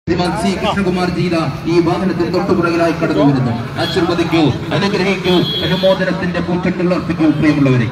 श्रीमान सी कृष्ण कुमार जी ഈ വാഹനത്തിൽ തൊട്ടുപുറകിലായി കടന്നു വരുന്നു. ആശീർവദിക്കൂ, അനുഗ്രഹിക്കൂ, അനുമോദനത്തിന്റെ പൂച്ചെണ്ടുകൾ അർപ്പിക്കൂ പ്രിയമുള്ളവരെ.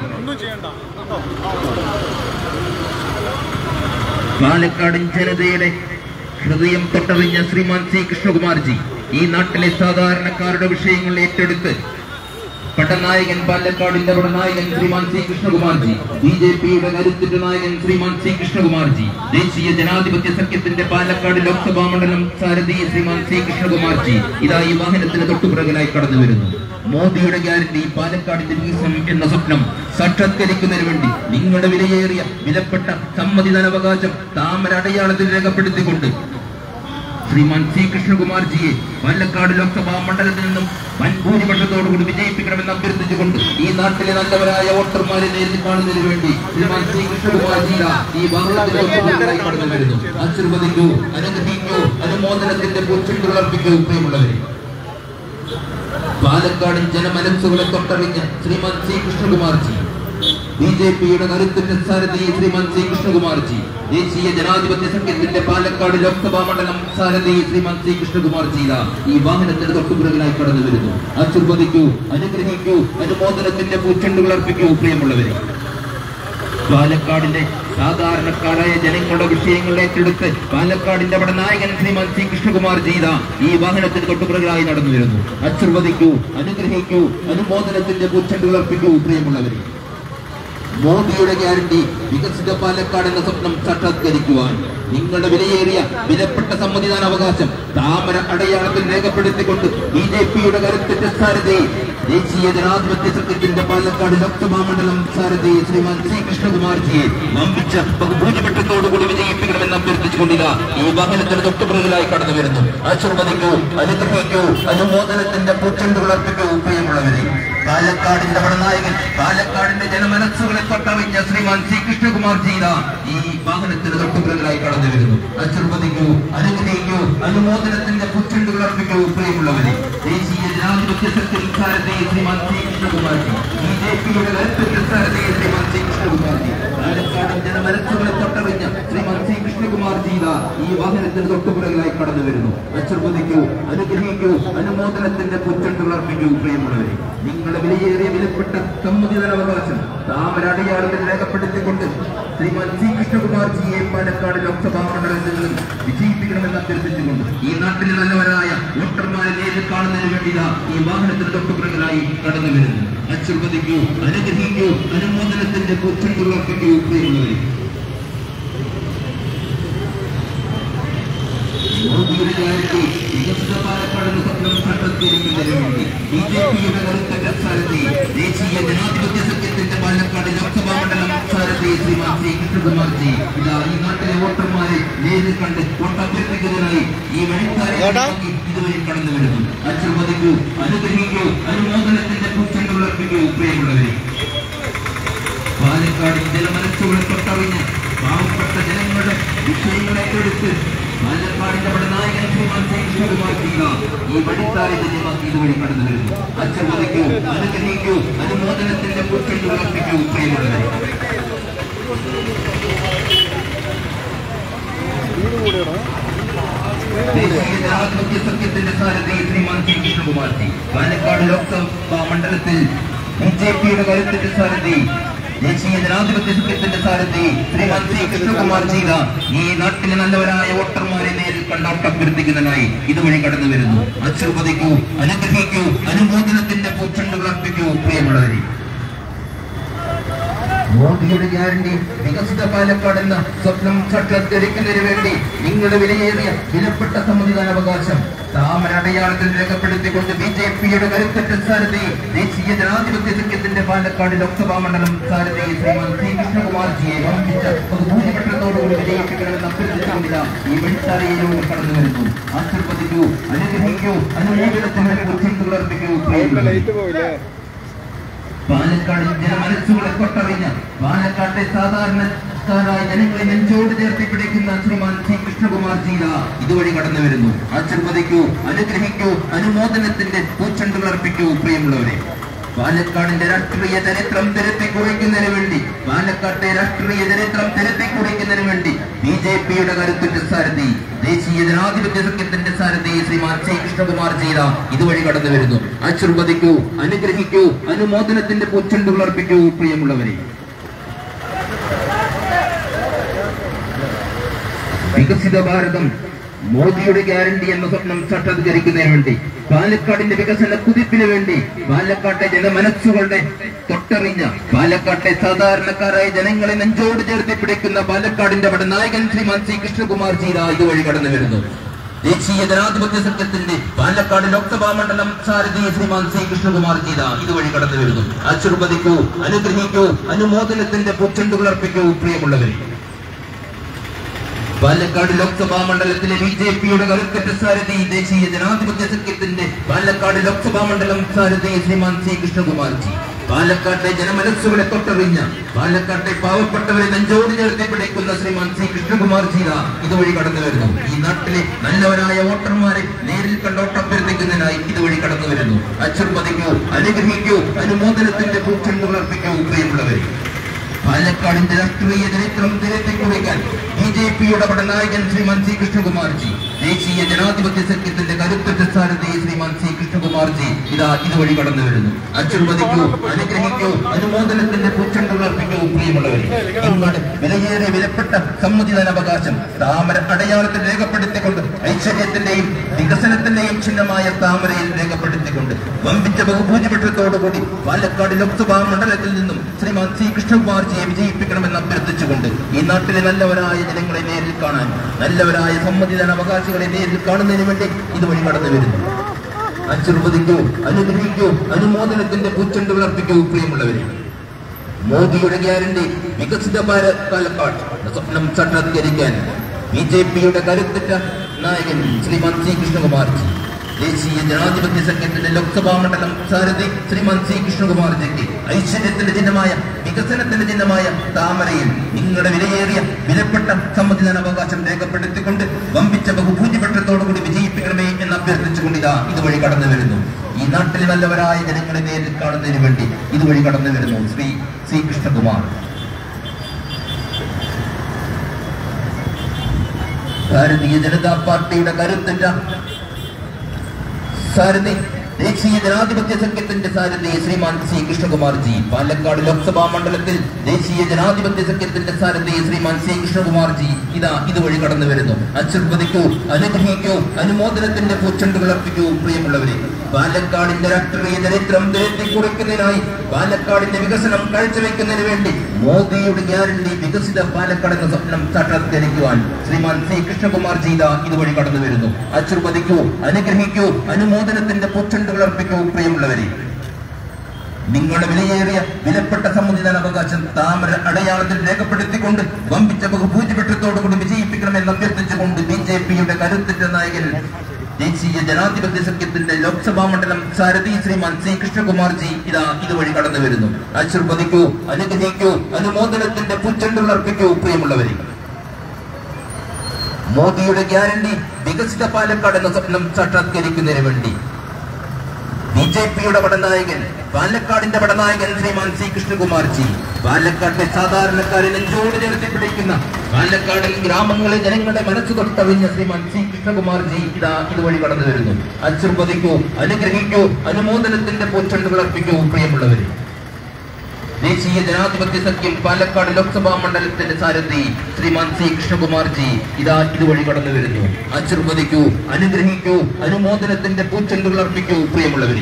പാലക്കാടൻ ജനതയുടെ ഹൃദയം തൊട്ടറിഞ്ഞ ശ്രീമാൻ സി കൃഷ്ണകുമാർജി ഈ നാട്ടിലെ സാധാരണക്കാരുടെ വിഷയങ്ങൾ ഏറ്റെടുത്ത് പട്ടനായകൻ പാലക്കാടിന്റെ പടനായകൻ ശ്രീമാൻ സി കൃഷ്ണകുമാർജി, ബിജെപിയുടെ കരുത്തിന്റെ നായകൻ ശ്രീമാൻ സി കൃഷ്ണകുമാർജി, ദേശീയ ജനാധിപത്യ സഖ്യത്തിന്റെ പാലക്കാട് ലോക്സഭാ മണ്ഡലം സാരഥി ശ്രീമാൻ സി കൃഷ്ണകുമാർജി ഇതാ ഈ വാഹനത്തിന് തൊട്ടുപിറകിലായി കടന്നു വരുന്നു. മോദിയുടെ ഗ്യാരണ്ടി പാലക്കാടിന്റെ വികസനം എന്ന സ്വപ്നം സാക്ഷാത്കരിക്കുന്നതിന് വേണ്ടി നിങ്ങളുടെ വിലയേറിയ വിലപ്പെട്ട സമ്മതിദാനാവകാശം താമര അടയാളത്തിൽ രേഖപ്പെടുത്തിക്കൊണ്ട് ശ്രീമാൻ സി കൃഷ്ണകുമാർജിയെ പാലക്കാട് ലോക്സഭാ മണ്ഡലത്തിൽ നിന്നും വൻ ഭൂരിപക്ഷത്തോടുകൂടി വിജയിപ്പിക്കണമെന്ന് അഭ്യർത്ഥിച്ചുകൊണ്ട് ഈ നാട്ടിലെ നല്ലവരായ വോട്ടർമാരെ നേരിൽ കാണുന്നതിന് വേണ്ടി ശ്രീമാൻ സി കൃഷ്ണകുമാർജി ഈ വാഹനത്തിൽ കടന്നു വരുന്നു. ആശീർവദിക്കൂ, അനുഗ്രഹിക്കൂ, അനുമോദനത്തിന്റെ പൂച്ചെണ്ടുകൾ അർപ്പിക്കൂ പ്രിയമുള്ളവരെ. പാലക്കാടിൻ ജനമനസ്സുകളെ തൊട്ടറിഞ്ഞ ശ്രീമാൻ സി കൃഷ്ണകുമാർജി, ബിജെപിയുടെ കരുത്തിന്റെ സാരഥി ശ്രീമാൻ സി കൃഷ്ണകുമാർജി, ദേശീയ ജനാധിപത്യ സഖ്യത്തിന്റെ പാലക്കാട് ലോക്സഭാ മണ്ഡലം സാരഥി ശ്രീമാൻ സി കൃഷ്ണകുമാർജി ഈ വാഹനത്തിന് തൊട്ടുപിറകിലായി കടന്നു വരുന്നു. ആശീർവദിക്കൂ, അനുഗ്രഹിക്കൂ, അനുമോദനത്തിന്റെ പൂച്ചെണ്ടുകൾ അർപ്പിക്കൂ പ്രിയമുള്ളവരെ. പാലക്കാടിന്റെ സാധാരണക്കാരായ ജനങ്ങളുടെ വിഷയങ്ങൾ ഏറ്റെടുത്ത് പാലക്കാടിന്റെ പടനായകൻ ശ്രീമാൻ സി കൃഷ്ണകുമാർജി ഈ വാഹനത്തിന് തൊട്ടുപിറകിലായി നടന്നു വരുന്നു. ആശീർവദിക്കൂ, അനുഗ്രഹിക്കൂ, അനുമോദനത്തിന്റെ പൂച്ചെണ്ടുകൾ അർപ്പിക്കൂ പ്രിയമുള്ളവരെ. മോദിയുടെ ഗ്യാരണ്ടി വികസിത പാലക്കാട് എന്ന സ്വപ്നം സാക്ഷാത്കരിക്കുവാൻ നിങ്ങളുടെ വിലയേറിയ വിലപ്പെട്ട സമ്മതിദാനാവകാശം താമര അടയാളത്തിൽ രേഖപ്പെടുത്തിക്കൊണ്ട് ബിജെപിയുടെ കരുത്തിന്റെ സാരഥി ദേശീയ ജനാധിപത്യ സഖ്യത്തിന്റെ പാലക്കാട് ലോക്സഭാ മണ്ഡലം സാരഥി ശ്രീമാൻ സി കൃഷ്ണകുമാർജിയെ വമ്പിച്ച ബഹുഭൂരിപക്ഷത്തോടുകൂടി വിജയിപ്പിക്കണമെന്ന് അഭ്യർത്ഥിച്ചുകൊണ്ടില്ല ഈ വാഹനത്തിന് തൊട്ടുപിറകിലായി കടന്നു വരുന്നു. ആശീർവദിക്കൂ, അനുഗ്രഹിക്കൂ, അനുമോദനത്തിന്റെ പൂച്ചെണ്ടുകൾ അർപ്പിക്കൂ പ്രിയമുള്ളവരെ. പാലക്കാടിന്റെ പടനായകൻ, പാലക്കാടിന്റെ ജനമനസ്സുകളെ തൊട്ടറിഞ്ഞ ശ്രീമാൻ സി കൃഷ്ണകുമാർജി ഈ വാഹനത്തിന് തൊട്ടുപിറകിലായി കടന്നു വരുന്നു. ആശീർവദിക്കൂ, അനുഗ്രഹിക്കൂ, അനുമോദനത്തിന്റെ പൂച്ചെണ്ടുകൾ അർപ്പിക്കൂ പ്രിയമുള്ളവരെ. ദേശീയ ജനാധിപത്യ സഖ്യത്തിൽ സാരഥി ശ്രീമാൻ സി കൃഷ്ണകുമാർജി, ബിജെപിയുടെ കരുത്തിന്റെ സാരഥി ശ്രീമാൻ സി കൃഷ്ണകുമാർജി, പാലക്കാടൻ ജനമനസ്സുകളെ തൊട്ടറിഞ്ഞ ശ്രീമാൻ സി കൃഷ്ണകുമാർജി ഈ വാഹനത്തിന് തൊട്ടുപിറകിലായി കടന്നു വരുന്നു. ആശീർവദിക്കൂ, അനുഗ്രഹിക്കൂ, അനുമോദനത്തിന്റെ പൂച്ചെണ്ടുകൾ അർപ്പിക്കൂ പ്രിയമുള്ളവരെ. നിങ്ങളുടെ വിലയേറിയ വിലപ്പെട്ട സമ്മതിദാനാവകാശം താമര അടയാളത്തിൽ രേഖപ്പെടുത്തിക്കൊണ്ട് ശ്രീമാൻ സി കൃഷ്ണകുമാർജിയെ പാലക്കാട് ലോക്സഭാ മണ്ഡലത്തിൽ നിന്നും വിജയിപ്പിക്കണമെന്ന് അഭ്യർത്ഥിച്ചുകൊണ്ട് ഈ നാട്ടിലെ നല്ലവരായ വോട്ടർമാരെ നേരിൽ കാണുന്നതിന് വേണ്ടി ഈ വാഹനത്തിന് തൊട്ടുപിറകിലായി കടന്നു വരുന്നു. ആശീർവദിക്കൂ, അനുഗ്രഹിക്കൂ, അനുമോദനത്തിന്റെ പൂച്ചെണ്ടുകൾ അർപ്പിക്കൂ പ്രിയമുള്ളവരെ. മോദിയുടെ ഗ്യാരണ്ടി വികസിത പാലക്കാട് എന്ന സ്വപ്നം സാക്ഷാത്കരിക്കുന്നതിന് വേണ്ടി ബിജെപിയുടെ കരുത്തിന്റെ സാരഥി ദേശീയ ജനാധിപത്യ സഖ്യത്തിന്റെ പാലക്കാട് ലോക്സഭാ മണ്ഡലം സാരഥി ശ്രീമാൻ സി കൃഷ്ണകുമാർജി ഈ നാട്ടിലെ വോട്ടർമാരെ നേരിൽ കണ്ട് വോട്ടഭ്യർത്ഥിക്കുന്നതിനായി ഈ വഴിക്കാരെ ഇതുവരെ കടന്നു വരുന്നു. ആശീർവദിക്കൂ, അനുഗ്രഹിക്കൂ, അനുമോദനത്തിന്റെ പൂച്ചെണ്ടുകൾ അർപ്പിക്കൂ പ്രിയമുള്ളവരെ. പാലക്കാടിൻ ജനമനസ്സുകളെ തൊട്ടറിഞ്ഞ് പാവപ്പെട്ട ജനങ്ങളുടെ വിഷയങ്ങളെ ഏറ്റെടുത്ത് പാലക്കാടിന്റെ പടനായകൻ ശ്രീമാൻ സി കൃഷ്ണകുമാർജി ഈ വഴിത്താരെ ധന്യമാക്കി ഇതുവഴി കടന്നു വരുന്നു. ആശീർവദിക്കൂ, അനുഗ്രഹിക്കൂ, അനുമോദനത്തിന്റെ പൂച്ചെണ്ടുകൾ അർപ്പിക്കൂ പ്രിയമുള്ളവരെ. ദേശീയ ജനാധിപത്യ സഖ്യത്തിന്റെ സാരഥി ശ്രീമാൻ സി കൃഷ്ണകുമാർജി, പാലക്കാട് ലോക്സഭാ മണ്ഡലത്തിൽ ബിജെപിയുടെ കരുത്തിന്റെ സാരഥി ദേശീയ ജനാധിപത്യ സഖ്യത്തിന്റെ സാരഥി ശ്രീമാൻ സി കൃഷ്ണകുമാർജി ഈ നാട്ടിലെ നല്ലവരായ വോട്ടർമാരെ നേരിൽ കണ്ടോട്ടഭ്യർത്ഥിക്കുന്നതിനായി ഇതുവഴി കടന്നു വരുന്നു. ആശീർവദിക്കൂ, അനുഗ്രഹിക്കൂ, അനുമോദനത്തിന്റെ പൂച്ചെണ്ടുകൾ അർപ്പിക്കൂ പ്രിയമുള്ളവരെ. മോദിയുടെ ഗ്യാരണ്ടി വികസിത പാലക്കാട് എന്ന സ്വപ്നം സാക്ഷാത്കരിക്കുന്നതിന് വേണ്ടി നിങ്ങളുടെ വിലയേറിയ വിലപ്പെട്ട സമ്മതിദാനാവകാശം താമര അടയാളത്തിൽ രേഖപ്പെടുത്തിക്കൊണ്ട് ബിജെപിയുടെ കരുത്തറ്റ സാരഥി ദേശീയ ജനാധിപത്യ സഖ്യത്തിന്റെ പാലക്കാട് ലോക്സഭാ മണ്ഡലം സാരഥി ശ്രീമാൻ സി കൃഷ്ണകുമാർജിയെ വമ്പിച്ച ബഹുഭൂരിപക്ഷത്തോടുകൂടി വിജയിപ്പിക്കണമെന്ന് അഭ്യർത്ഥിച്ചുകൊണ്ടില്ല ഈ വെളിത്താരയിലൂടെ കടന്നു വരുന്നു. ആശീർവദിക്കൂ, അനുഗ്രഹിക്കൂ, അനുമോദനത്തിന്റെ പൂച്ചെണ്ടുകൾ അർപ്പിക്കൂ പ്രിയമുള്ളവരെ. പാലക്കാടിൻ ജനമനസ്സുകളെ തൊട്ടറിഞ്ഞ പാലക്കാട്ടെ സാധാരണക്കാരായ ജനങ്ങളെ നെഞ്ചോട് ചേർത്തി പിടിക്കുന്ന ശ്രീമാൻ സി കൃഷ്ണകുമാർജി ഇതുവഴി കടന്നു വരുന്നു. ആശീർവദിക്കൂ, അനുഗ്രഹിക്കൂ, അനുമോദനത്തിന്റെ പൂച്ചെണ്ടുകൾ അർപ്പിക്കൂ പ്രിയമുള്ളവരെ. പാലക്കാടിന്റെ രാഷ്ട്രീയ ചരിത്രം തിരുത്തി കുറിക്കുന്നതിന് വേണ്ടി പാലക്കാട്ടെ രാഷ്ട്രീയ ചരിത്രം തിരുത്തി കുറിക്കുന്നതിന് വേണ്ടി BJPയുടെ കരുത്തുറ്റ സാരഥി ദേശീയ ജനാധിപത്യ സഖ്യത്തിന്റെ സാരഥി ശ്രീമാൻ C. കൃഷ്ണകുമാർ ജീത ഇതുവഴി കടന്നു വരുന്നു. ആശീർവദിക്കൂ, അനുഗ്രഹിക്കൂ, അനുമോദനത്തിന്റെ പൂച്ചെണ്ടുകൾ അർപ്പിക്കൂ പ്രിയമുള്ളവരെ. വികസിത ഭാരതം, മോദിയുടെ ഗ്യാരണ്ടി എന്ന സ്വപ്നം സാക്ഷാത്കരിക്കുന്നതിന് വേണ്ടി, പാലക്കാടിന്റെ വികസന കുതിപ്പിന് വേണ്ടി, പാലക്കാട്ടെ ജനമനസ്സുകളുടെ തൊട്ടറിഞ്ഞ, പാലക്കാട്ടെ സാധാരണക്കാരായ ജനങ്ങളെ നെഞ്ചോട് ചേർത്തി പിടിക്കുന്ന പാലക്കാടിന്റെ പടനായകൻ ശ്രീമാൻ C. കൃഷ്ണകുമാർ ജീത ഇതുവഴി കടന്നു വരുന്നു. ദേശീയ ജനാധിപത്യ സഖ്യത്തിന്റെ പാലക്കാട് ലോക്സഭാ മണ്ഡലം സാരഥി ശ്രീമാൻ C. കൃഷ്ണകുമാർ ജീത ഇതുവഴി കടന്നു വരുന്നു. ആശീർവദിക്കൂ, അനുഗ്രഹിക്കൂ, അനുമോദനത്തിന്റെ പൂച്ചെണ്ടുകൾ അർപ്പിക്കൂ പ്രിയമുള്ളവരെ. പാലക്കാട് ലോക്സഭാ മണ്ഡലത്തിലെ BJPയുടെ കരുത്തുറ്റ സാരഥി ദേശീയ ജനാധിപത്യ സഖ്യത്തിന്റെ പാലക്കാട് ലോക്സഭാ മണ്ഡലം സാരഥി ശ്രീമാൻ C. കൃഷ്ണകുമാർ ജി, പാലക്കാട്ടെ ജനമനസ്സുകളെ തൊട്ടറിഞ്ഞ, പാലക്കാട്ടെ പാവപ്പെട്ടവരെ നെഞ്ചോട് ചേർത്തി പിടിക്കുന്ന ശ്രീമാൻ C. കൃഷ്ണകുമാർ ജീത ഇതുവഴി കടന്നു വരുന്നു. ഈ നാട്ടിലെ നല്ലവരായ വോട്ടർമാരെ നേരിൽ കണ്ടോട്ടഭ്യർത്ഥിക്കുന്നതിനായി ഇതുവഴി കടന്നു വരുന്നു. ആശീർവദിക്കൂ, അനുഗ്രഹിക്കൂ, അനുമോദനത്തിന്റെ പൂച്ചെണ്ടുകൾ അർപ്പിക്കൂ പ്രിയമുള്ളവരെ. പാലക്കാടിന്റെ രാഷ്ട്രീയ ചരിത്രം തിരുത്തി കുറിക്കാൻ BJPയുടെ പടനായകൻ ശ്രീമാൻ C. കൃഷ്ണകുമാർ ജി, ദേശീയ ജനാധിപത്യ സഖ്യത്തിന്റെ കരുത്തുറ്റ സാരഥി ശ്രീമാൻ C. കൃഷ്ണകുമാർ ജി ഇതുവഴി കടന്നു വരുന്നു. ആശീർവദിക്കൂ, അനുഗ്രഹിക്കൂ, അനുമോദനത്തിന്റെ പൂച്ചെണ്ടുകൾ അർപ്പിക്കൂ പ്രിയമുള്ളവരെ. നിങ്ങളുടെ വിലയേറിയ വിലപ്പെട്ട സമ്മതിദാനാവകാശം താമര അടയാളത്തിൽ രേഖപ്പെടുത്തിക്കൊണ്ട്, ഐശ്വര്യത്തിന്റെയും വികസനത്തിന്റെയും ചിഹ്നമായ താമരയിൽ രേഖപ്പെടുത്തിക്കൊണ്ട് വമ്പിച്ച ബഹുഭൂരിപക്ഷത്തോടുകൂടി പാലക്കാട് ലോക്സഭാ മണ്ഡലത്തിൽ നിന്നും ശ്രീമാൻ C. കൃഷ്ണകുമാർ ജിയെ വിജയിപ്പിക്കണമെന്ന് അഭ്യർത്ഥിച്ചുകൊണ്ട് ഈ നാട്ടിലെ നല്ലവരായ ജനങ്ങളെ നേരിൽ കാണാൻ, നല്ലവരായ സമ്മതിദാനാവകാശികളെ നേരിൽ കാണുന്നതിന് വേണ്ടി ഇതുവഴി കടന്നു വരുന്നു. ആശീർവദിക്കൂ, അനുഗ്രഹിക്കൂ, അനുമോദനത്തിന്റെ പൂച്ചെണ്ടുകൾ അർപ്പിക്കൂ പ്രിയമുള്ളവരെ. മോദിയുടെ ഗ്യാരണ്ടി വികസിത ഭാരത് പാലക്കാട് സ്വപ്നം സാക്ഷാത്കരിക്കാൻ BJPയുടെ കരുത്തുറ്റ നായകൻ ശ്രീമാൻ C. കൃഷ്ണകുമാർ ജി, ദേശീയ ജനാധിപത്യ സഖ്യത്തിന്റെ ലോക്സഭാ മണ്ഡലം സാരഥി ശ്രീമാൻ C. കൃഷ്ണകുമാർ ജിക്ക് ഐശ്വര്യത്തിന്റെ ചിഹ്നമായ, വികസനത്തിന്റെ ചിഹ്നമായ താമരയിൽ നിങ്ങളുടെ വിലയേറിയ വിലപ്പെട്ട സമ്മതിദാനാവകാശം രേഖപ്പെടുത്തിക്കൊണ്ട് വമ്പിച്ച ബഹുഭൂരിപക്ഷത്തോടുകൂടി വിജയിപ്പിക്കണമേ എന്ന് അഭ്യർത്ഥിച്ചുകൊണ്ട് ഇതുവഴി കടന്നു വരുന്നു. ഈ നാട്ടിലെ നല്ലവരായ ജനങ്ങളെ നേരിൽ കാണുന്നതിന് വേണ്ടി ഇതുവഴി കടന്നു വരുന്നു ശ്രീ C. കൃഷ്ണകുമാർ. ഭാരതീയ ജനതാ പാർട്ടിയുടെ കരുത്തുറ്റ സാരഥി ദേശീയ ജനാധിപത്യ സഖ്യത്തിന്റെ സാരഥി ശ്രീമാൻ C. കൃഷ്ണകുമാർ ജി, പാലക്കാട് ലോക്സഭാ മണ്ഡലത്തിൽ ദേശീയ ജനാധിപത്യ സഖ്യത്തിന്റെ സാരഥി ശ്രീമാൻ C. കൃഷ്ണകുമാർ ജി ഇതുവഴി കടന്നു വരുന്നു. ആശീർവദിക്കൂ, അനുഗ്രഹിക്കൂ, അനുമോദനത്തിന്റെ പൂച്ചെണ്ടുകൾ അർപ്പിക്കൂ പ്രിയമുള്ളവരെ. പാലക്കാടിന്റെ രാഷ്ട്രീയ ചരിത്രം തിരുത്തി കുറിക്കുന്നതിനായി, പാലക്കാടിന്റെ വികസനം കാഴ്ചവെക്കുന്നതിന് വേണ്ടി മോദിയുടെ ഗ്യാരണ്ടി വികസിത പാലക്കാട് എന്ന സ്വപ്നം സാക്ഷാത്കരിക്കുവാൻ ശ്രീമാൻ C. കൃഷ്ണകുമാർ ജീത ഇതുവഴി കടന്നു വരുന്നു. ആശീർവദിക്കൂ, അനുഗ്രഹിക്കൂ, അനുമോദനത്തിന്റെ പൂച്ചെണ്ടുകൾ അർപ്പിക്കൂ പ്രിയമുള്ളവരെ. നിങ്ങളുടെ വിലയേറിയ വിലപ്പെട്ട സമ്മതിദാനാവകാശം താമര അടയാളത്തിൽ രേഖപ്പെടുത്തിക്കൊണ്ട് വമ്പിച്ച ബഹുഭൂരിപക്ഷത്തോടുകൂടി വിജയിപ്പിക്കണമെന്ന് അഭ്യർത്ഥിച്ചുകൊണ്ട് BJPയുടെ കരുത്തുറ്റ നായകൻ ദേശീയ ജനാധിപത്യ സഖ്യത്തിന്റെ ലോക്സഭാ മണ്ഡലം സാരഥി ശ്രീമാൻ C. കൃഷ്ണകുമാർ ജി ഇതുവഴി കടന്നു വരുന്നു. ആശീർവദിക്കൂ, അനുഗ്രഹിക്കൂ, അനുമോദനത്തിന്റെ പൂച്ചെണ്ടുകൾ അർപ്പിക്കൂ പ്രിയമുള്ളവരെ. മോദിയുടെ ഗ്യാരണ്ടി വികസിത പാലക്കാട് എന്ന സ്വപ്നം സാക്ഷാത്കരിക്കുന്നതിന് വേണ്ടി BJPയുടെ പടനായകൻ, പാലക്കാടിന്റെ പടനായകൻ ശ്രീമാൻ C. കൃഷ്ണകുമാർ ജി, പാലക്കാട്ടെ സാധാരണക്കാരെ നെഞ്ചോട് ചേർത്തി പിടിക്കുന്ന, പാലക്കാടിൽ ഗ്രാമങ്ങളെ ജനങ്ങളുടെ മനസ്സ് തൊട്ടറിഞ്ഞ ശ്രീമാൻ C. കൃഷ്ണകുമാർ ജി ഇതുവഴി കടന്നു വരുന്നു. ആശീർവദിക്കൂ, അനുഗ്രഹിക്കൂ, അനുമോദനത്തിന്റെ പൂച്ചെണ്ടുകൾ അർപ്പിക്കൂ പ്രിയമുള്ളവരെ. ദേശീയ ജനാധിപത്യ സഖ്യം പാലക്കാട് ലോക്സഭാ മണ്ഡലത്തിന്റെ സാരഥി ശ്രീമാൻ C. കൃഷ്ണകുമാർ ജി ഇതുവഴി കടന്നു വരുന്നു. ആശീർവദിക്കൂ, അനുഗ്രഹിക്കൂ, അനുമോദനത്തിന്റെ പൂച്ചെണ്ടുകൾ അർപ്പിക്കൂ പ്രിയമുള്ളവരെ.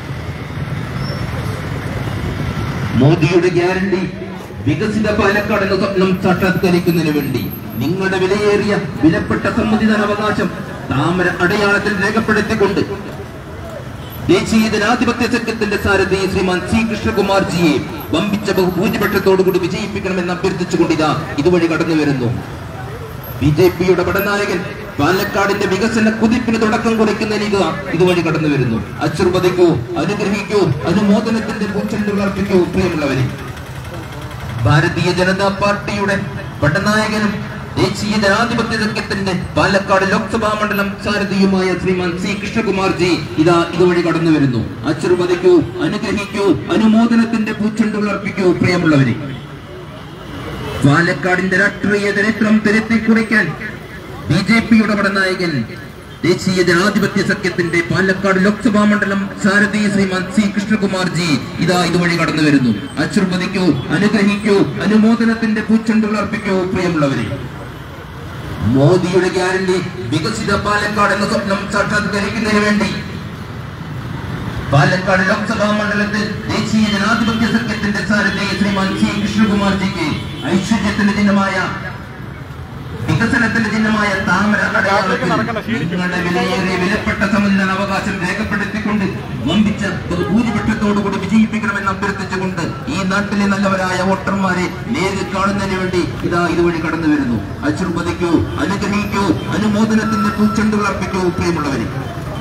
മോദിയുടെ ഗ്യാരണ്ടി വികസിത പാലക്കാട് എന്ന സ്വപ്നം സാക്ഷാത്കരിക്കുന്നതിന് വേണ്ടി നിങ്ങളുടെ വിലയേറിയ വിലപ്പെട്ട സമ്മതിദാനാവകാശം താമര അടയാളത്തിൽ രേഖപ്പെടുത്തിക്കൊണ്ട് ദേശീയ ജനാധിപത്യ സഖ്യത്തിന്റെ സാരഥി ശ്രീമാൻ C. കൃഷ്ണകുമാർ ജിയെ വമ്പിച്ച ബഹുഭൂരിപക്ഷത്തോടുകൂടി വിജയിപ്പിക്കണമെന്ന് അഭ്യർത്ഥിച്ചുകൊണ്ട് ഇതുവഴി കടന്നു വരുന്നു. BJPയുടെ പടനായകൻ പാലക്കാടിന്റെ വികസന കുതിപ്പിന് തുടക്കം കുറിക്കുന്നതിന് ഇതുവഴി കടന്നു വരുന്നു. ആശീർവദിക്കൂ, അനുഗ്രഹിക്കൂ, അനുമോദനത്തിന്റെ പൂച്ചെണ്ടുകൾ അർപ്പിക്കൂ പ്രിയമുള്ളവരെ. ഭാരതീയ ജനതാ പാർട്ടിയുടെ പടനായകനും ദേശീയ ജനാധിപത്യ സഖ്യത്തിന്റെ പാലക്കാട് ലോക്സഭാ മണ്ഡലം സാരഥിയുമായ ശ്രീമാൻ സി കൃഷ്ണകുമാർജി ഇതുവഴി കടന്നു വരുന്നു. ആശീർവദിക്കൂ, അനുഗ്രഹിക്കൂ, അനുമോദനത്തിന്റെ പൂച്ചെണ്ടുകൾ അർപ്പിക്കൂ. പ്രിയമുള്ളവരെ, പാലക്കാടിന്റെ രാഷ്ട്രീയ ചരിത്രം തിരുത്തിക്കുറിക്കാൻ BJPയുടെ പടനായകൻ ദേശീയ ജനാധിപത്യ സഖ്യത്തിന്റെ പാലക്കാട് ലോക്സഭാ മണ്ഡലം സാരഥി ശ്രീമാൻ സി കൃഷ്ണകുമാർജി ഇതുവഴി കടന്നു വരുന്നു. ആശീർവദിക്കൂ, അനുഗ്രഹിക്കൂ, അനുമോദനത്തിന്റെ പൂച്ചെണ്ടുകൾ അർപ്പിക്കൂ. പ്രിയമുള്ളവരെ, മോദിയുടെ ഗ്യാരണ്ടി വികസിത പാലക്കാട് എന്ന സ്വപ്നം സാക്ഷാത്കരിക്കുന്നതിന് വേണ്ടി പാലക്കാട് ലോക്സഭാ മണ്ഡലത്തിൽ ദേശീയ ജനാധിപത്യ സഖ്യത്തിന്റെ സാരഥി ശ്രീമാൻ സി കൃഷ്ണകുമാർജിക്ക് ഐശ്വര്യത്തിന്റെ ചിഹ്നമായ, വികസനത്തിന്റെ ചിഹ്നമായ താമര അടയാളത്തിൽ നിങ്ങളുടെ വിലയേറിയ വിലപ്പെട്ട സമ്മതിദാനാവകാശം രേഖപ്പെടുത്തിക്കൊണ്ട് വമ്പിച്ച ഭൂരിപക്ഷത്തോടുകൂടി വിജയിപ്പിക്കണമെന്ന് അഭ്യർത്ഥിച്ചുകൊണ്ട് ഈ നാട്ടിലെ നല്ലവരായ വോട്ടർമാരെ നേരിൽ കാണുന്നതിന് വേണ്ടി ഇതുവഴി കടന്നു വരുന്നു. ആശീർവദിക്കൂ, അനുഗ്രഹിക്കൂ, അനുമോദനത്തിന്റെ പൂച്ചെണ്ടുകൾ അർപ്പിക്കൂ. പ്രിയമുള്ളവരെ,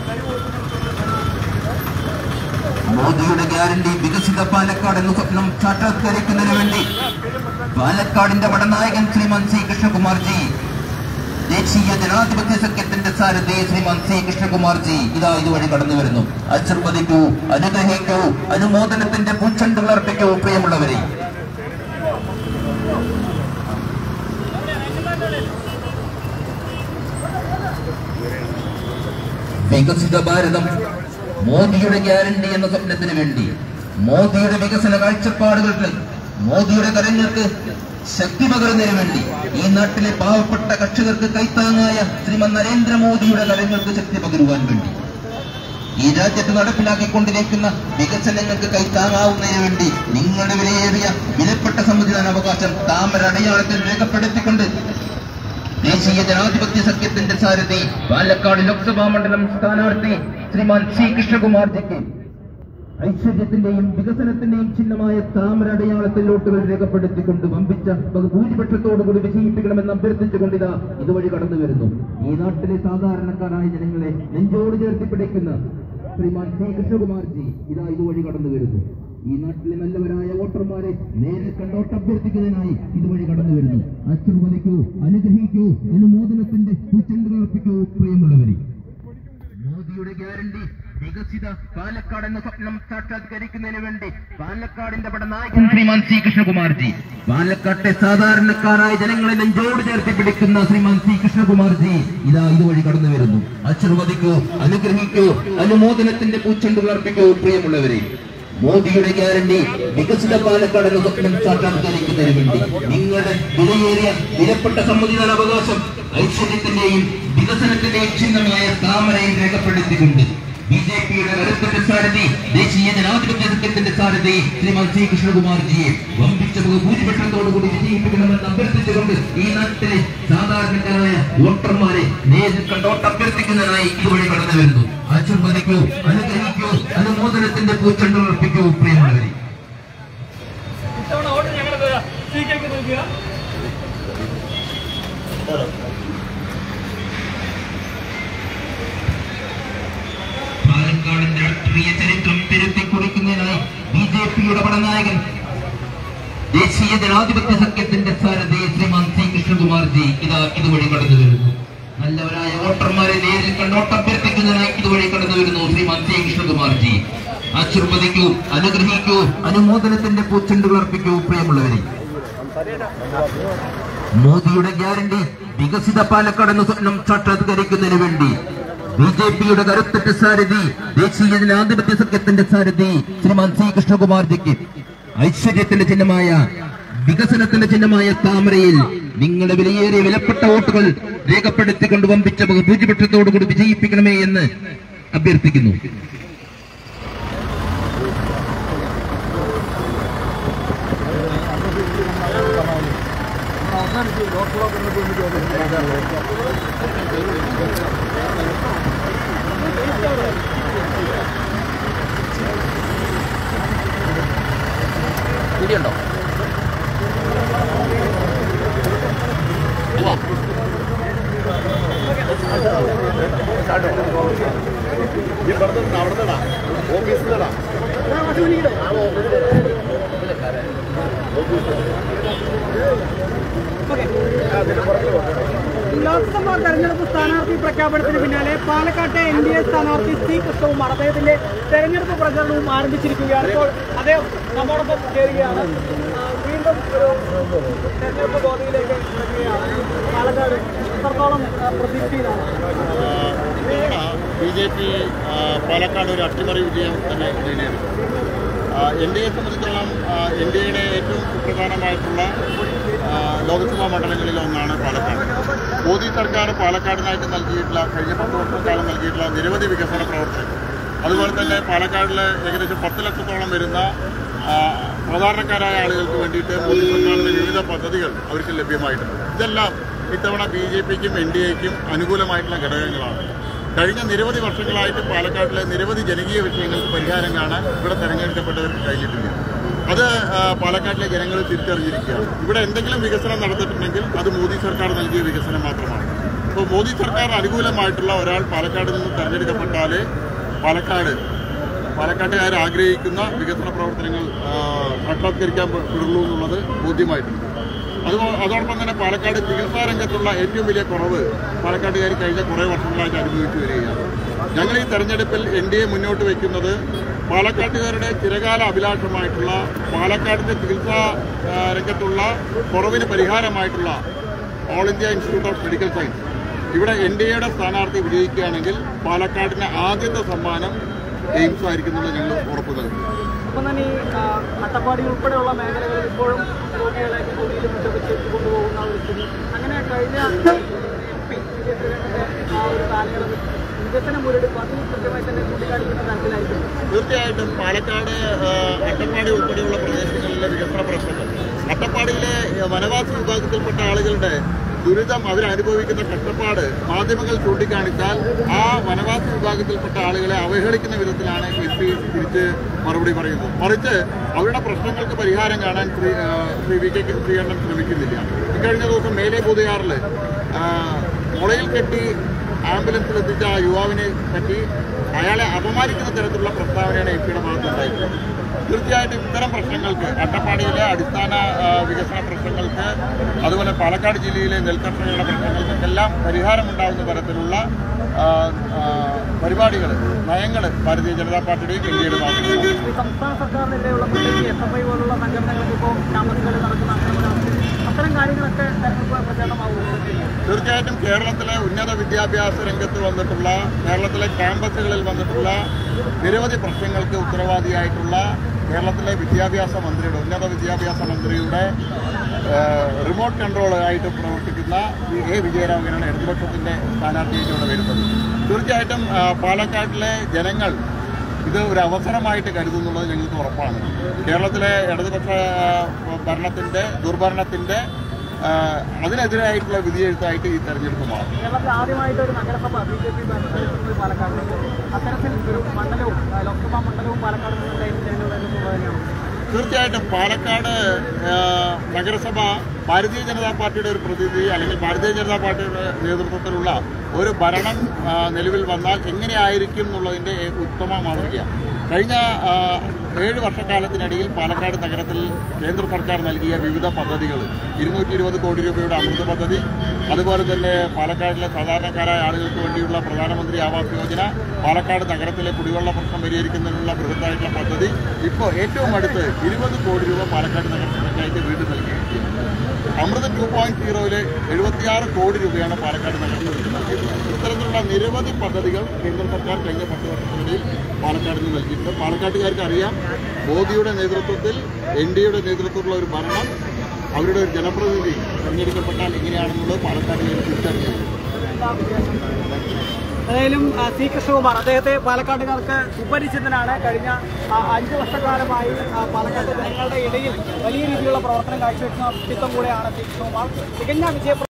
മോദിയുടെ ഗ്യാരണ്ടി വികസിത പാലക്കാട് എന്ന സ്വപ്നം സാക്ഷാത്കരിക്കുന്നതിന് വേണ്ടി പാലക്കാടിന്റെ വടനായകൻ ശ്രീമാൻ സി കൃഷ്ണകുമാർജി, ദേശീയ ജനാധിപത്യ സഖ്യത്തിന്റെ സാരഥി ശ്രീമാൻ സി കൃഷ്ണകുമാർജി ഇതുവഴി കടന്നു വരുന്നു. ആശീർവദിക്കൂ, അനുഗ്രഹിക്കൂ, അനുമോദനത്തിന്റെ പൂച്ചെണ്ടുകൾ അർപ്പിക്കൂ. പ്രിയമുള്ളവരെ, വികസിത ഭാരതം, മോദിയുടെ ഗ്യാരണ്ടി എന്ന സ്വപ്നത്തിന് വേണ്ടി, മോദിയുടെ വികസന കാഴ്ചപ്പാടുകൾക്ക്, മോദിയുടെ കരങ്ങൾക്ക് ശക്തി പകരുന്നതിന് വേണ്ടി ഈ നാട്ടിലെ പാവപ്പെട്ട കർഷകർക്ക് കൈത്താങ്ങായ ശ്രീമൻ നരേന്ദ്രമോദിയുടെ കരങ്ങൾക്ക് ശക്തി പകരുവാൻ വേണ്ടി, ഈ രാജ്യത്ത് നടപ്പിലാക്കിക്കൊണ്ടിരിക്കുന്ന വികസനങ്ങൾക്ക് കൈത്താങ്ങാവുന്നതിന് വേണ്ടി നിങ്ങളുടെ വിലയേറിയ വിലപ്പെട്ട സമ്മതിദാനാവകാശം താമര അടയാളത്തിൽ രേഖപ്പെടുത്തിക്കൊണ്ട് ദേശീയ ജനാധിപത്യ സഖ്യത്തിന്റെ സാരഥി പാലക്കാട് ലോക്സഭാ മണ്ഡലം സ്ഥാനാർത്ഥി ശ്രീമാൻ സി കൃഷ്ണകുമാർജിക്ക് ഐശ്വര്യത്തിന്റെയും വികസനത്തിന്റെയും ചിഹ്നമായ താമര അടയാളത്തിൽ വോട്ടുകൾ രേഖപ്പെടുത്തിക്കൊണ്ട് വമ്പിച്ച ഭൂരിപക്ഷത്തോടുകൂടി വിജയിപ്പിക്കണമെന്ന് അഭ്യർത്ഥിച്ചുകൊണ്ട് ഇതുവഴി കടന്നു വരുന്നു. ഈ നാട്ടിലെ സാധാരണക്കാരായ ജനങ്ങളെ നെഞ്ചോട് ചേർത്തി പിടിക്കുന്ന ശ്രീമാൻ സി കൃഷ്ണകുമാർജി ഇതുവഴി കടന്നു വരുന്നു. ഈ നാട്ടിലെ നല്ലവരായ വോട്ടർമാരെ നേരിൽ കണ്ടോട്ട് അഭ്യർത്ഥിക്കുന്നതിനായി ഇതുവഴി കടന്നു വരുന്നു. ആശീർവദിക്കൂ, അനുഗ്രഹിക്കൂ, അനുമോദനത്തിന്റെ പൂച്ചെണ്ടുകൾ അർപ്പിക്കൂ. പ്രിയമുള്ളവരെ, മോദിയുടെ ഗ്യാരണ്ടി വികസിത പാലക്കാട് എന്ന സ്വപ്നം സാക്ഷാത്കരിക്കുന്നതിന് വേണ്ടി പാലക്കാടിന്റെ പടനായകൻ ശ്രീമാൻ സി കൃഷ്ണകുമാർജി, പാലക്കാട്ടെ സാധാരണക്കാരായ ജനങ്ങളെ നെഞ്ചോട് ചേർത്തി പിടിക്കുന്ന ശ്രീമാൻ സി കൃഷ്ണകുമാർജി ഇതുവഴി കടന്നു വരുന്നു. ആശീർവദിക്കൂ, അനുഗ്രഹിക്കൂ, അനുമോദനത്തിന്റെ പൂച്ചെണ്ടുകൾ അർപ്പിക്കൂ. പ്രിയമുള്ളവരെ, മോദിയുടെ ഗ്യാരണ്ടി വികസിത പാലക്കാട് എന്ന സ്വപ്നം സാക്ഷാത്കരിക്കുന്നതിന് വേണ്ടി നിങ്ങളുടെ വിലയേറിയ വിലപ്പെട്ട സമ്മതിദാനാവകാശം ഐശ്വര്യത്തിന്റെയും വികസനത്തിന്റെയും ചിഹ്നമായ താമരയിൽ രേഖപ്പെടുത്തിക്കൊണ്ട് BJPയുടെ കരുത്തുറ്റ സാരഥി ദേശീയ ജനാധിപത്യ സഖ്യത്തിന്റെ സാരഥി ശ്രീമാൻ സി കൃഷ്ണകുമാർജിയെ വമ്പിച്ച ഭൂരിപക്ഷത്തോടുകൂടി വിജയിപ്പിക്കണമെന്ന് അഭ്യർത്ഥിച്ചുകൊണ്ട് ഈ നാട്ടിലെ സാധാരണക്കാരായ വോട്ടർമാരെ നേരിൽ കണ്ടോട്ട് അഭ്യർത്ഥിക്കുന്നതിനായി ഇതുവഴി കടന്നു വരുന്നു. ആശീർവദിക്കൂ, അനുഗ്രഹിക്കൂ, അനുമോദനത്തിന്റെ പൂച്ചെണ്ടുകൾ അർപ്പിക്കൂ. പ്രിയമുള്ളവരെ, പാലക്കാടിന്റെ രാഷ്ട്രീയ ചരിത്രം തിരുത്തിക്കുറിക്കുന്നതിനായി BJPയുടെ പടനായകൻ ദേശീയ ജനാധിപത്യ സഖ്യത്തിന്റെ സാരഥി ശ്രീമാൻ സി കൃഷ്ണകുമാർജി ഇതുവഴി കടന്നു വരുന്നു. നല്ലവരായ വോട്ടർമാരെ നേരിൽ കണ്ടോട്ട് അഭ്യർത്ഥിക്കുന്നതിനായി ഇതുവഴി കടന്നു വരുന്നു ശ്രീമാൻ സി കൃഷ്ണകുമാർജി. ആശീർവദിക്കൂ, അനുഗ്രഹിക്കൂ, അനുമോദനത്തിന്റെ പൂച്ചെണ്ടുകൾ അർപ്പിക്കൂ. പ്രിയമുള്ളവരെ, മോദിയുടെ ഗ്യാരണ്ടി വികസിത പാലക്കാട് എന്ന സ്വപ്നം സാക്ഷാത്കരിക്കുന്നതിന് വേണ്ടി BJPയുടെ കരുത്തുറ്റ സാരഥി ദേശീയ ജനാധിപത്യ സഖ്യത്തിന്റെ സാരഥി ശ്രീമാൻ സി കൃഷ്ണകുമാർജിക്ക് ഐശ്വര്യത്തിന്റെ ചിഹ്നമായ, വികസനത്തിന്റെ ചിഹ്നമായ താമരയിൽ നിങ്ങളുടെ വിലയേറിയ വിലപ്പെട്ട വോട്ടുകൾ രേഖപ്പെടുത്തിക്കൊണ്ട് വമ്പിച്ച ഭൂരിപക്ഷത്തോടുകൂടി വിജയിപ്പിക്കണമേ എന്ന് അഭ്യർത്ഥിക്കുന്നു. വീഡിയോ ഉണ്ടോ? ഓഫീസിലടാ ലോക്സഭാ തെരഞ്ഞെടുപ്പ് സ്ഥാനാർത്ഥി പ്രഖ്യാപനത്തിന് പിന്നാലെ പാലക്കാട്ടെ NDA സ്ഥാനാർത്ഥി C. കൃഷ്ണകുമാർ അദ്ദേഹത്തിന്റെ തെരഞ്ഞെടുപ്പ് പ്രചരണവും ആരംഭിച്ചിരിക്കുകയാണ്. ഇപ്പോൾ അദ്ദേഹം നമ്മോടൊപ്പം ചേരുകയാണ്. വീണ്ടും ഒരു തെരഞ്ഞെടുപ്പ് ഗോതയിലേക്ക് ഇറങ്ങുകയാണ്. പാലക്കാട് എത്രത്തോളം പ്രതീക്ഷയിലാണ്? BJP പാലക്കാട് ഒരു അട്ടിമറി വിജയം തന്നെ നേടിയെടുക്കും. NDAയെ സംബന്ധിച്ചോളം ഇന്ത്യയുടെ ഏറ്റവും സുപ്രധാനമായിട്ടുള്ള ലോക്സഭാ മണ്ഡലങ്ങളിൽ ഒന്നാണ് പാലക്കാട്. മോദി സർക്കാർ പാലക്കാടിനായിട്ട് നൽകിയിട്ടുള്ള കഴിഞ്ഞ 10 വർഷക്കാലം നൽകിയിട്ടുള്ള നിരവധി വികസന പ്രവർത്തനങ്ങൾ, അതുപോലെ തന്നെ പാലക്കാടിൽ ഏകദേശം 10 ലക്ഷത്തോളം വരുന്ന സാധാരണക്കാരായ ആളുകൾക്ക് വേണ്ടിയിട്ട് മോദി സർക്കാരിൻ്റെ വിവിധ പദ്ധതികൾ അവർക്ക് ലഭ്യമായിട്ടുണ്ട്. ഇതെല്ലാം ഇത്തവണ BJPക്കും NDAയ്ക്കും അനുകൂലമായിട്ടുള്ള ഘടകങ്ങളാണ്. കഴിഞ്ഞ നിരവധി വർഷങ്ങളായിട്ട് പാലക്കാട്ടിലെ നിരവധി ജനകീയ വിഷയങ്ങൾക്ക് പരിഹാരം കാണാൻ ഇവിടെ തെരഞ്ഞെടുക്കപ്പെട്ടവർക്ക് കഴിഞ്ഞിട്ടില്ല. അത് പാലക്കാട്ടിലെ ജനങ്ങൾ തിരിച്ചറിഞ്ഞിരിക്കുകയാണ്. ഇവിടെ എന്തെങ്കിലും വികസനം നടത്തിയിട്ടുണ്ടെങ്കിൽ അത് മോദി സർക്കാർ നൽകിയ വികസനം മാത്രമാണ്. അപ്പോൾ മോദി സർക്കാർ അനുകൂലമായിട്ടുള്ള ഒരാൾ പാലക്കാട് നിന്ന് തെരഞ്ഞെടുക്കപ്പെട്ടാൽ പാലക്കാട്ടുകാർ ആഗ്രഹിക്കുന്ന വികസന പ്രവർത്തനങ്ങൾ സാക്ഷാത്കരിക്കാൻ പെടുള്ളൂ എന്നുള്ളത് ബോധ്യമായിട്ടുണ്ട്. അതോടൊപ്പം തന്നെ പാലക്കാട് ചികിത്സാ രംഗത്തുള്ള ഏറ്റവും വലിയ കുറവ് പാലക്കാട്ടുകാർ കഴിഞ്ഞ കുറേ വർഷങ്ങളായിട്ട് അനുഭവിച്ചു വരികയാണ്. ഞങ്ങൾ ഈ തെരഞ്ഞെടുപ്പിൽ NDA മുന്നോട്ട് വയ്ക്കുന്നത് പാലക്കാട്ടുകാരുടെ ചിരകാല അഭിലാഷമായിട്ടുള്ള പാലക്കാടിൻ്റെ ചികിത്സാ രംഗത്തുള്ള കുറവിന് പരിഹാരമായിട്ടുള്ള all India institute of medical science, ഇവിടെ NDAയുടെ സ്ഥാനാർത്ഥി വിജയിക്കുകയാണെങ്കിൽ പാലക്കാടിൻ്റെ ആദ്യത്തെ സമ്മാനം എയിംസ് ആയിരിക്കുമെന്ന് ഞങ്ങൾ ഉറപ്പു നൽകുന്നു. ഒപ്പം തന്നെ ഈ അട്ടപ്പാടി ഉൾപ്പെടെയുള്ള മേഖലകളിൽ ഇപ്പോഴും രോഗികളെ കൂടിയിലും മറ്റൊക്കെ കൊണ്ടുപോകുന്ന ഒരു സ്ഥിതി, അങ്ങനെ കഴിഞ്ഞ ആ ഒരു കാലയളവിൽ വികസന മുരടിപ്പ് അത് കൃത്യമായി തന്നെ ചൂണ്ടിക്കാണിക്കുന്ന തരത്തിലായിരിക്കും. തീർച്ചയായിട്ടും പാലക്കാട് അട്ടപ്പാടി ഉൾപ്പെടെയുള്ള പ്രദേശങ്ങളിലെ വികസന പ്രശ്നങ്ങൾ, അട്ടപ്പാടിയിലെ വനവാസി വിഭാഗത്തിൽപ്പെട്ട ആളുകളുടെ ദുരിതം, അവരനുഭവിക്കുന്ന കഷ്ടപ്പാട് മാധ്യമങ്ങൾ ചൂണ്ടിക്കാണിച്ചാൽ ആ വനവാസി വിഭാഗത്തിൽപ്പെട്ട ആളുകളെ അവഹേളിക്കുന്ന വിധത്തിലാണ് SP തിരിച്ച് മറുപടി പറയുന്നത്. മറിച്ച് അവരുടെ പ്രശ്നങ്ങൾക്ക് പരിഹാരം കാണാൻ ശ്രീ VK ശ്രീകണ്ഠൻ ശ്രമിക്കുന്നില്ല. ഇക്കഴിഞ്ഞ ദിവസം മേലെ പൂതയാറിൽ മുളയിൽ കെട്ടി ആംബുലൻസിലെത്തിച്ച ആ യുവാവിനെ പറ്റി അയാളെ അപമാനിക്കുന്ന തരത്തിലുള്ള പ്രസ്താവനയാണ് MPയുടെ ഭാഗത്തുണ്ടായിട്ടുള്ളത്. തീർച്ചയായിട്ടും ഇത്തരം പ്രശ്നങ്ങൾക്ക്, അട്ടപ്പാടിയിലെ അടിസ്ഥാന വികസന പ്രശ്നങ്ങൾക്ക്, അതുപോലെ പാലക്കാട് ജില്ലയിലെ നെൽകർഷകരുടെ പ്രശ്നങ്ങൾക്കെല്ലാം പരിഹാരമുണ്ടാകുന്ന തരത്തിലുള്ള പരിപാടികൾ, നയങ്ങൾ ഭാരതീയ ജനതാ പാർട്ടിയുടെയും NDAയുടെ ഭാഗത്തുണ്ട്. സംസ്ഥാന സർക്കാരിനെതിരെയുള്ള SFI പോലുള്ള സംഘടനകൾക്ക് ഇപ്പോൾ ക്യാമ്പസുകളിൽ നടക്കുന്ന അത്തരം കാര്യങ്ങളൊക്കെ തീർച്ചയായിട്ടും കേരളത്തിലെ ഉന്നത വിദ്യാഭ്യാസ രംഗത്ത് വന്നിട്ടുള്ള, കേരളത്തിലെ ക്യാമ്പസുകളിൽ വന്നിട്ടുള്ള നിരവധി പ്രശ്നങ്ങൾക്ക് ഉത്തരവാദിയായിട്ടുള്ള കേരളത്തിലെ വിദ്യാഭ്യാസ മന്ത്രിയുടെ, ഉന്നത വിദ്യാഭ്യാസ മന്ത്രിയുടെ റിമോട്ട് കൺട്രോൾ ആയിട്ട് പ്രവർത്തിക്കുന്ന A. വിജയരാഘവനാണ് ഇടതുപക്ഷത്തിൻ്റെ സ്ഥാനാർത്ഥിയായിട്ട് ഇവിടെ വരുന്നത്. തീർച്ചയായിട്ടും പാലക്കാട്ടിലെ ജനങ്ങൾ ഇത് ഒരു അവസരമായിട്ട് കരുതുന്നുള്ളത് ഞങ്ങൾക്ക് ഉറപ്പാണ്. കേരളത്തിലെ ഇടതുപക്ഷ ഭരണത്തിൻ്റെ ദുർഭരണത്തിൻ്റെ അതിനെതിരായിട്ടുള്ള വിധിയെഴുത്തായിട്ട് ഈ തെരഞ്ഞെടുപ്പ് മാറും. കേരളത്തിൽ ആദ്യമായിട്ട് ഒരു നഗരസഭ BJP ഭരണത്തിൽ പാലക്കാട്, അത്തരത്തിൽ ഒരു മണ്ഡലവും ലോക്സഭാ മണ്ഡലവും പാലക്കാട് നിന്നുണ്ടായിരുന്നു. തീർച്ചയായിട്ടും പാലക്കാട് നഗരസഭ ഭാരതീയ ജനതാ പാർട്ടിയുടെ ഒരു പ്രതിനിധി, അല്ലെങ്കിൽ ഭാരതീയ ജനതാ പാർട്ടിയുടെ നേതൃത്വത്തിലുള്ള ഒരു ഭരണം നിലവിൽ വന്നാൽ എങ്ങനെയായിരിക്കും എന്നുള്ളതിൻ്റെ ഉത്തമ മാതൃകയാണ്. കഴിഞ്ഞ 7 വർഷക്കാലത്തിനിടയിൽ പാലക്കാട് നഗരത്തിൽ കേന്ദ്ര സർക്കാർ നൽകിയ വിവിധ പദ്ധതികൾ, 220 കോടി രൂപയുടെ അമൃത് പദ്ധതി, അതുപോലെ തന്നെ പാലക്കാടിലെ സാധാരണക്കാരായ ആളുകൾക്ക് വേണ്ടിയുള്ള പ്രധാനമന്ത്രി ആവാസ് യോജന, പാലക്കാട് നഗരത്തിലെ കുടിവെള്ള പ്രശ്നം പരിഹരിക്കുന്നതിനുള്ള ബൃഹത്തായിട്ടുള്ള പദ്ധതി, ഇപ്പോൾ ഏറ്റവും അടുത്ത് 20 കോടി രൂപ പാലക്കാട് നഗരസഭയ്ക്കായിട്ട് വീണ്ടും നൽകിയിരിക്കുകയാണ്. അമൃത് 2.0-ൽ 76 കോടി രൂപയാണ് പാലക്കാട് നഗരസഭയ്ക്ക് നൽകിയിട്ടുള്ളത്. ഇത്തരത്തിലുള്ള നിരവധി പദ്ധതികൾ കേന്ദ്ര സർക്കാർ കഴിഞ്ഞ 10 വർഷത്തിനിടയിൽ പാലക്കാടിന് നൽകിയിട്ടുണ്ട്. പാലക്കാട്ടുകാർക്ക് അറിയാം, മോദിയുടെ നേതൃത്വത്തിൽ NDAയുടെ നേതൃത്വത്തിലുള്ള ഒരു ഭരണം, അവരുടെ ഒരു ജനപ്രതിനിധി തിരഞ്ഞെടുക്കപ്പെട്ടാൽ എങ്ങനെയാണെന്നുള്ളത് പാലക്കാടുകാർ തിരിച്ചറിഞ്ഞിട്ടുണ്ട്. ഏതായാലും C. കൃഷ്ണകുമാർ, അദ്ദേഹത്തെ പാലക്കാട്ടുകാർക്ക് സുപരിചിതനാണ്. കഴിഞ്ഞ 5 വർഷക്കാലമായി പാലക്കാട് ജനങ്ങളുടെ ഇടയിൽ വലിയ രീതിയിലുള്ള പ്രവർത്തനം കാഴ്ചവെക്കുന്ന വ്യക്തിത്വം കൂടെയാണ് C. കൃഷ്ണകുമാർ. തികഞ്ഞ വിജയ